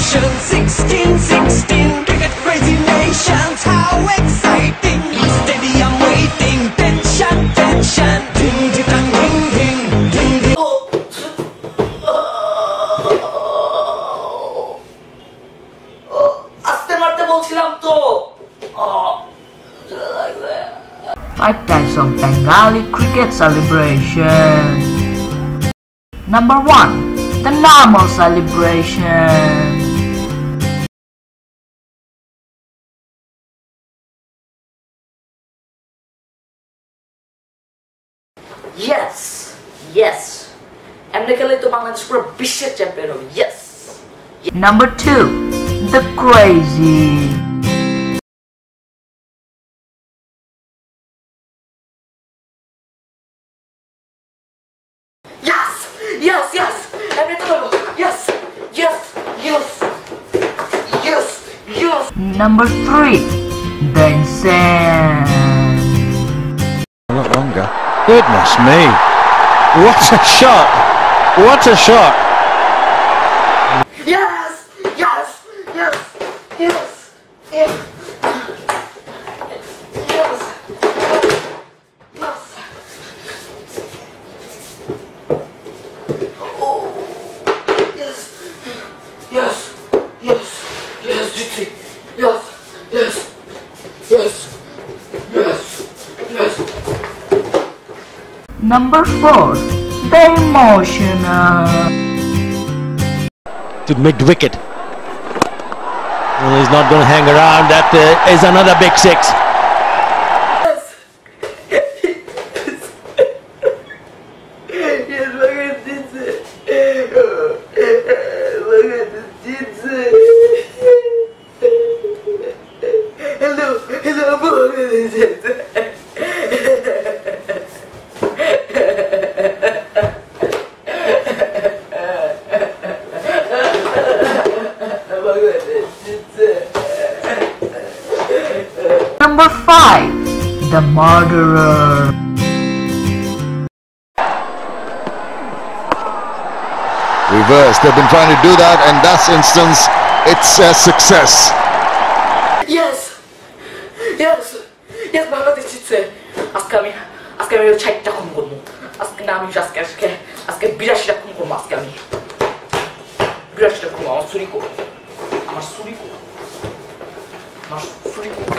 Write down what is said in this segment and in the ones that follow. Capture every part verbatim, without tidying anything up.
motion. Sixteen, sixteen, cricket crazy nations. How exciting! Steady, I'm waiting. Tension, tension. Ding, ding, ding, ding, ding, ding. আস্তে মারতে বলছিলাম তো। Five types of Bengali cricket celebration. Number one, the normal celebration. Yes, yes. এমনি খেলে তো বাংলাদেশ পুরো বিশ্বের champion হবে। Yes. Number two, the crazy. Yes, yes, yes. এমনি তো হলো। Yes, yes, yes, yes, yes. Number three, the insane. A lot longer. Goodness me. What a shot. What a shot. Yes, yes, yes, yes, yes. Yes. Yes. Oh. Yes. Yes. Yes. Yes, Jitsi. Yes. Yes. Yes. Yes. Yes. Number four, the emotional. To mid-wicket. Well, he's not going to hang around. That uh, is another big six. Yes. Yes, look at this. Look at this. Hello, hello, look at this. Number five, the murderer. Reverse. They've been trying to do that, and that's instance, it's a success. Yes, yes, yes, Bangladesh জিতছে। আজকে আমি আজকে আমি ষাটটা খুন করবো। আজকে না আমি আজকে আজকে আজকে বিরাশিটা খুন করবো। আজকে আমি বিরাশিটা খুন আমার চুরি করবো। আমার চুরি করবো। আমার চুরি করবো।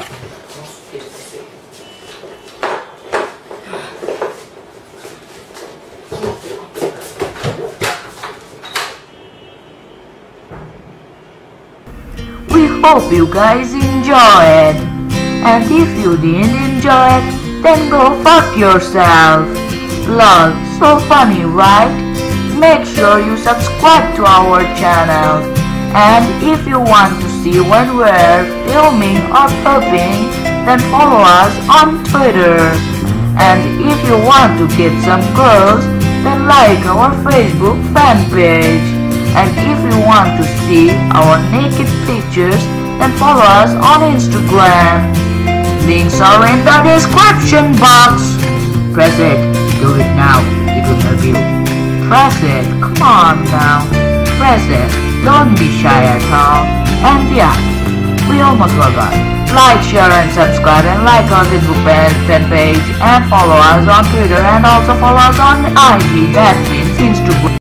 We hope you guys enjoyed. And if you didn't enjoy it, then go fuck yourself. Lol, so funny, right? Make sure you subscribe to our channel. And if you want to see when we're filming or pooping, then follow us on Twitter. And if you want to get some girls, then like our Facebook fan page. And if you want to see our naked pictures, then follow us on Instagram. Links are in the description box. Press it. Do it now. It will help you. Press it. Come on now. Press it. Don't be shy at all. And yeah, we almost forgot. Like, share and subscribe and like our Facebook fan page and follow us on Twitter and also follow us on I G. That means Instagram.